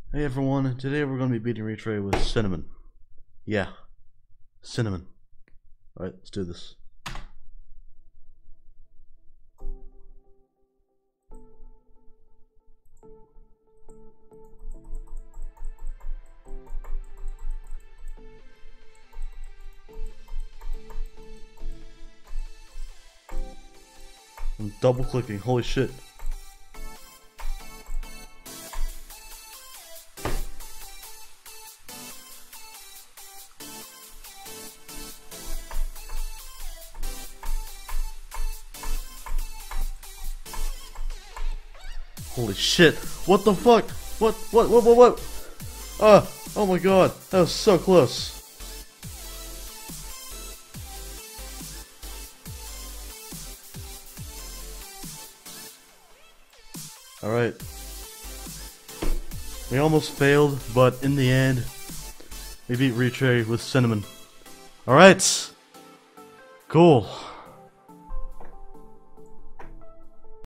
Hey everyone, today we're going to be beating retray with cinnamon. Yeah, cinnamon. Alright, let's do this. I'm double clicking, holy shit. Holy shit, what the fuck? What? Oh my god, that was so close. Alright. We almost failed, but in the end, we beat retray with cinnamon. Alright. Cool.